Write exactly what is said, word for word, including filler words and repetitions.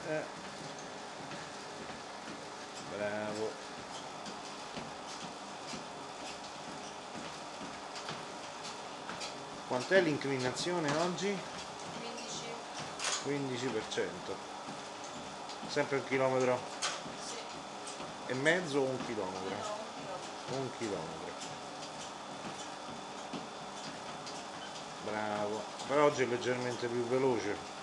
eh. Bravo. Quant'è l'inclinazione oggi? quindici. quindici per cento. Sempre un chilometro Sì. e mezzo o un chilometro? No, un chilometro. Un chilometro. Bravo. Per oggi è leggermente più veloce.